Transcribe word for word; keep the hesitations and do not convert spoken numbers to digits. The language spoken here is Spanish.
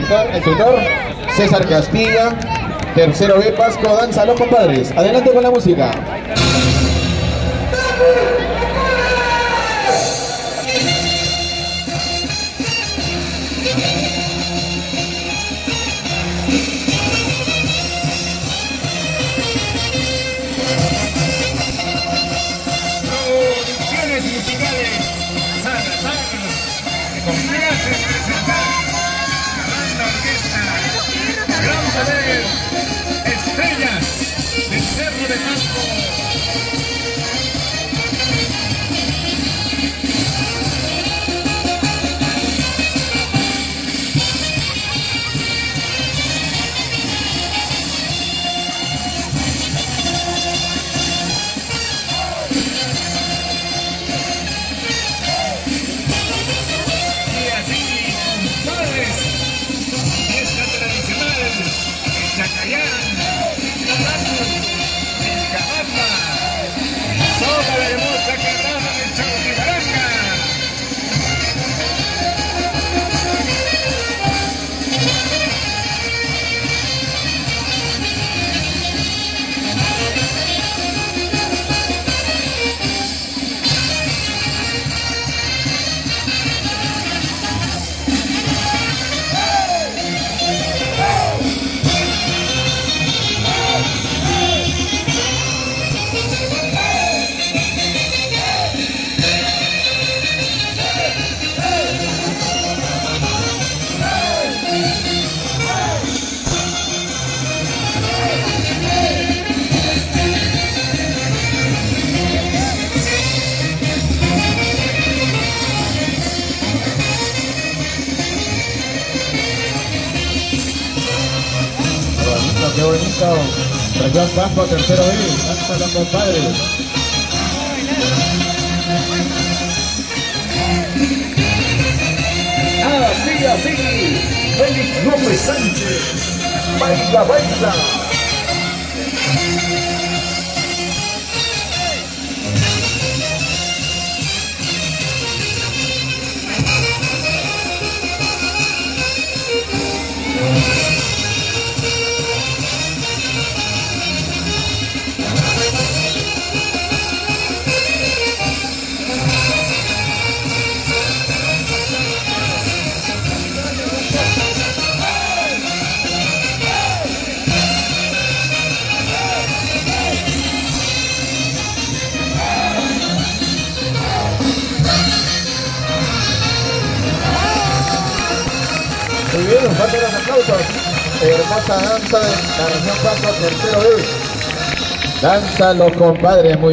presentar el tenor César Castilla, tercero B Pasco, danza los compadres. Adelante con la música. Producciones musicales Salazar se complace en presentar la banda orquesta Gran Poder, Estrellas del Cerro de Pasco. Qué bonito, Región Pasco, tercero B, danza los compadres. Así, así, Félix López Sánchez, baila, baila. Muy bien, un fuerte los aplausos. Hermosa danza de la región Pasco, tercero B. Danza los compadres, muy